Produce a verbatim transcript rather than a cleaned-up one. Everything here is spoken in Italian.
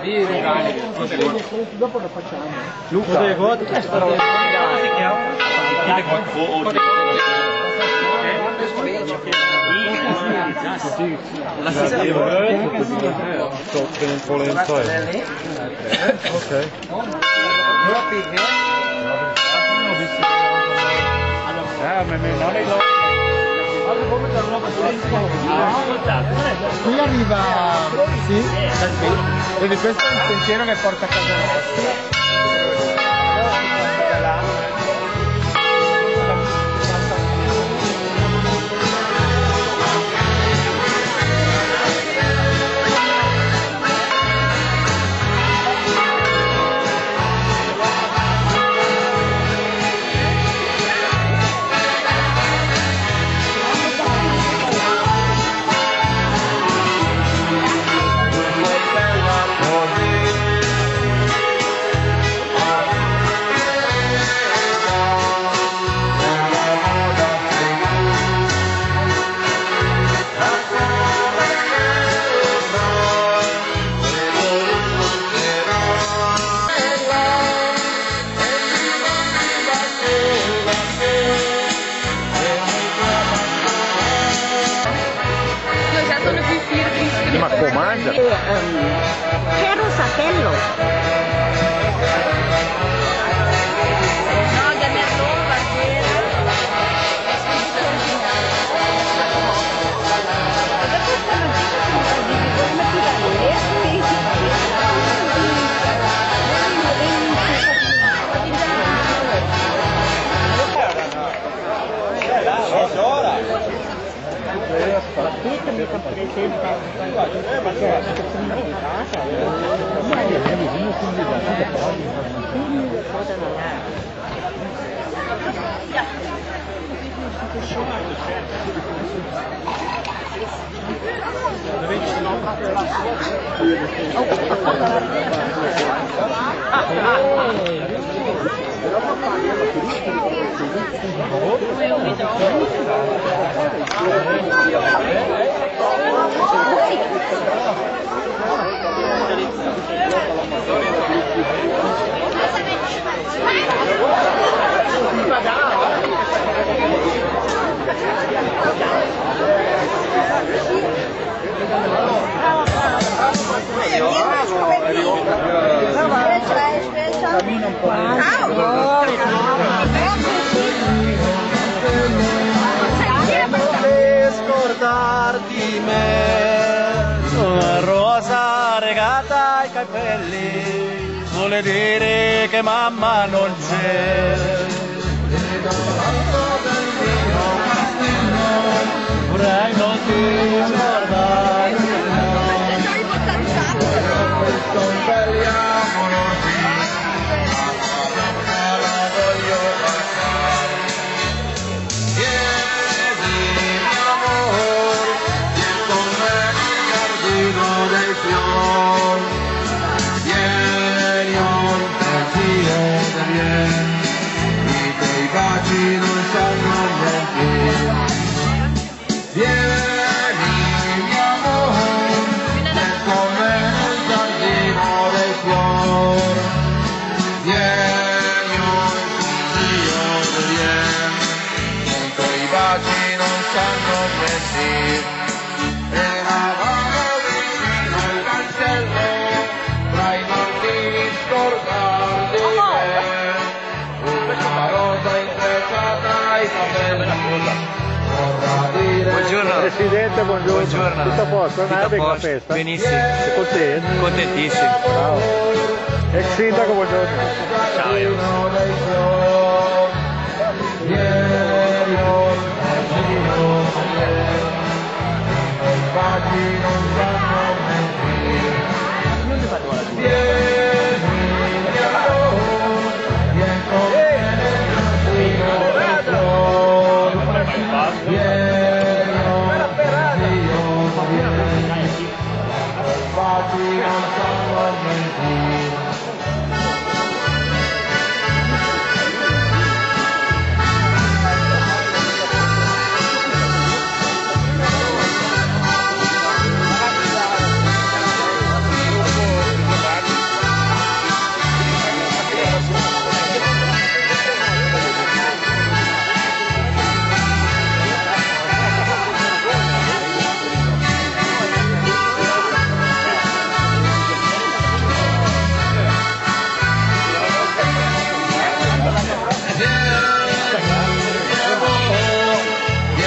Lì organiche. Dopo lo facciamo. Luca. Che è sta roba? Si chiama? La stessa sto un po' lento. Ok. Ah, ma non è lo... Qui arriva, sì, quindi questo è il pensiero che porta a casa nostra. Ma comanda? C'era un sapello. No, da mia roba c'era. Partita mi presenta perché la situazione è privata, ma io mi sono convidato da fare informazioni, cosa non è. Cammina un po'. Non scordar di me, una rosa regata ai capelli, vuole dire che mamma non c'è. Vorrei non ti scordare, questo un bel amore. Non sanno niente. Vieni mio amore, è come nel giardino dei fiori. Vieni un consiglio, vieni, mentre i baci non sanno niente. Eravamo vicino al cancello, tra i montini scordar di me. Una rosa intrecciata ai capelli. Buongiorno Presidente, buongiorno. Buongiorno. Tutto a posto? Tutto a posto. Festa? Benissimo. Sei contento? Contentissimo. Bravo. Ex sindaco, buongiorno. Ciao.